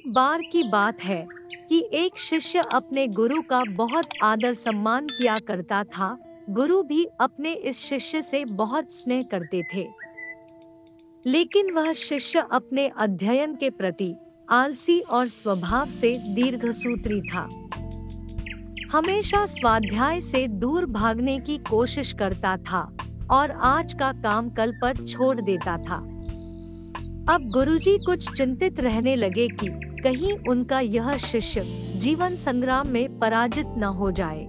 बार की बात है कि एक शिष्य अपने गुरु का बहुत आदर सम्मान किया करता था। गुरु भी अपने इस शिष्य से बहुत स्नेह करते थे, लेकिन वह शिष्य अपने अध्ययन के प्रति आलसी और स्वभाव से दीर्घसूत्री था। हमेशा स्वाध्याय से दूर भागने की कोशिश करता था और आज का काम कल पर छोड़ देता था। अब गुरुजी कुछ चिंतित रहने लगे कि कहीं उनका यह शिष्य जीवन संग्राम में पराजित न हो जाए।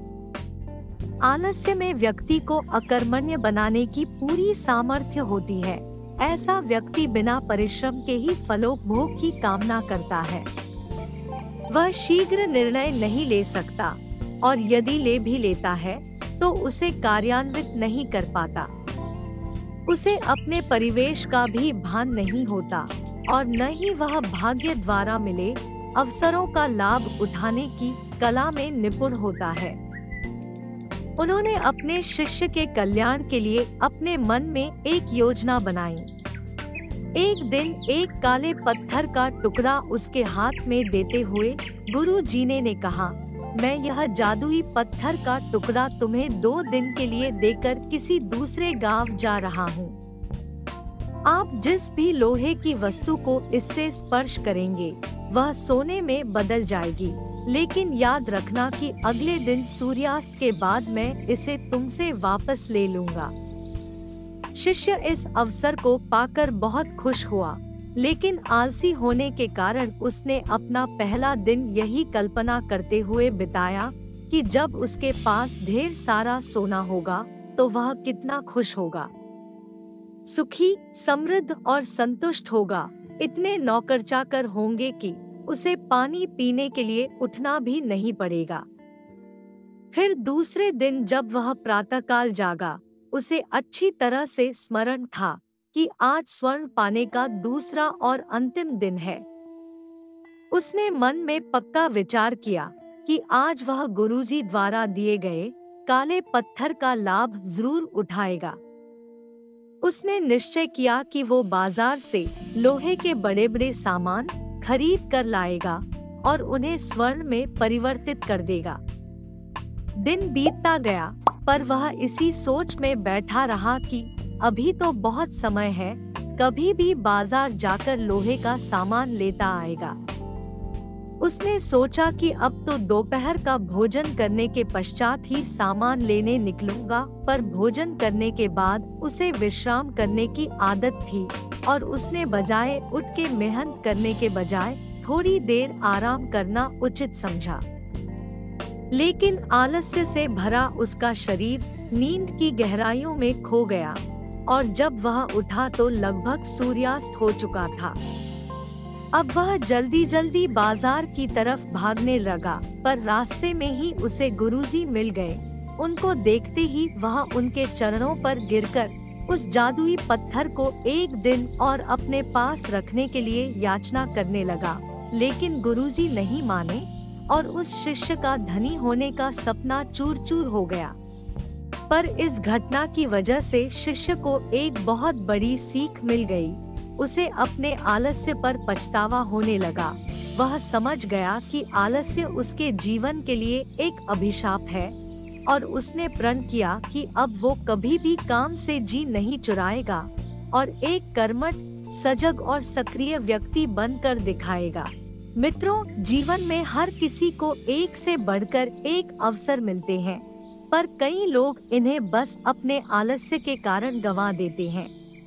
आलस्य में व्यक्ति को अकर्मण्य बनाने की पूरी सामर्थ्य होती है। ऐसा व्यक्ति बिना परिश्रम के ही फलोपभोग की कामना करता है। वह शीघ्र निर्णय नहीं ले सकता और यदि ले भी लेता है तो उसे कार्यान्वित नहीं कर पाता। उसे अपने परिवेश का भी भान नहीं होता और न ही वह भाग्य द्वारा मिले अवसरों का लाभ उठाने की कला में निपुण होता है। उन्होंने अपने शिष्य के कल्याण के लिए अपने मन में एक योजना बनाई। एक दिन एक काले पत्थर का टुकड़ा उसके हाथ में देते हुए गुरु जी ने कहा, मैं यह जादुई पत्थर का टुकड़ा तुम्हें 2 दिन के लिए देकर किसी दूसरे गांव जा रहा हूँ। आप जिस भी लोहे की वस्तु को इससे स्पर्श करेंगे वह सोने में बदल जाएगी, लेकिन याद रखना कि अगले दिन सूर्यास्त के बाद मैं इसे तुमसे वापस ले लूंगा। शिष्य इस अवसर को पाकर बहुत खुश हुआ, लेकिन आलसी होने के कारण उसने अपना पहला दिन यही कल्पना करते हुए बिताया कि जब उसके पास ढेर सारा सोना होगा तो वह कितना खुश होगा, सुखी, समृद्ध और संतुष्ट होगा। इतने नौकर चाकर होंगे कि उसे पानी पीने के लिए उठना भी नहीं पड़ेगा। फिर दूसरे दिन जब वह प्रातःकाल जागा, उसे अच्छी तरह से स्मरण था कि आज स्वर्ण पाने का दूसरा और अंतिम दिन है। उसने मन में पक्का विचार किया कि आज वह गुरुजी द्वारा दिए गए काले पत्थर का लाभ जरूर उठाएगा। उसने निश्चय किया कि वो बाजार से लोहे के बड़े बड़े सामान खरीद कर लाएगा और उन्हें स्वर्ण में परिवर्तित कर देगा। दिन बीतता गया, पर वह इसी सोच में बैठा रहा कि अभी तो बहुत समय है, कभी भी बाजार जाकर लोहे का सामान लेता आएगा। उसने सोचा कि अब तो दोपहर का भोजन करने के पश्चात ही सामान लेने निकलूंगा, पर भोजन करने के बाद उसे विश्राम करने की आदत थी और उसने बजाय उठ के मेहनत करने के बजाय थोड़ी देर आराम करना उचित समझा। लेकिन आलस्य से भरा उसका शरीर नींद की गहराइयों में खो गया और जब वह उठा तो लगभग सूर्यास्त हो चुका था। अब वह जल्दी जल्दी बाजार की तरफ भागने लगा, पर रास्ते में ही उसे गुरुजी मिल गए। उनको देखते ही वह उनके चरणों पर गिरकर उस जादुई पत्थर को एक दिन और अपने पास रखने के लिए याचना करने लगा, लेकिन गुरुजी नहीं माने और उस शिष्य का धनी होने का सपना चूर चूर हो गया। पर इस घटना की वजह से शिष्य को एक बहुत बड़ी सीख मिल गई। उसे अपने आलस्य पर पछतावा होने लगा। वह समझ गया कि आलस्य उसके जीवन के लिए एक अभिशाप है और उसने प्रण किया कि अब वो कभी भी काम से जी नहीं चुराएगा और एक कर्मठ, सजग और सक्रिय व्यक्ति बनकर दिखाएगा। मित्रों, जीवन में हर किसी को एक से बढ़कर एक अवसर मिलते हैं, पर कई लोग इन्हें बस अपने आलस्य के कारण गंवा देते हैं।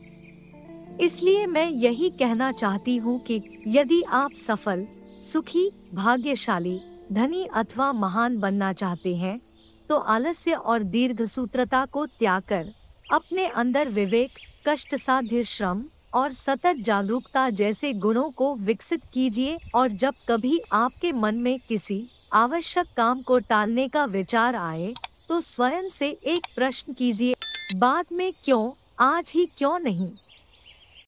इसलिए मैं यही कहना चाहती हूँ कि यदि आप सफल, सुखी, भाग्यशाली, धनी अथवा महान बनना चाहते हैं, तो आलस्य और दीर्घसूत्रता को त्याग कर अपने अंदर विवेक, कष्टसाध्य श्रम और सतत जागरूकता जैसे गुणों को विकसित कीजिए। और जब कभी आपके मन में किसी आवश्यक काम को टालने का विचार आए, तो स्वयं से एक प्रश्न कीजिए, बाद में क्यों, आज ही क्यों नहीं।